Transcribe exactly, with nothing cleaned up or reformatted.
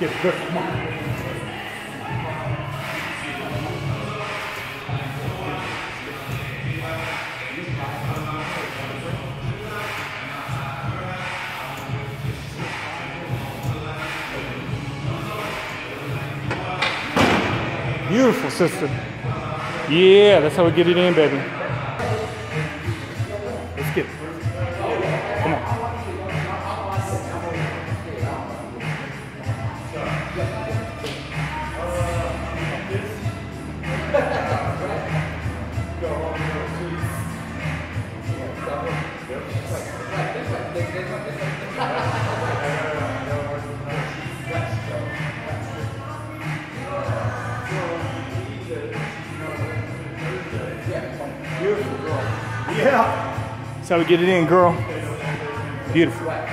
get it. Good. Come on. Beautiful, sister. Yeah, that's how we get it in, baby. Let's get it. Come on. Beautiful, girl. Yeah. That's how we get it in, girl. Beautiful.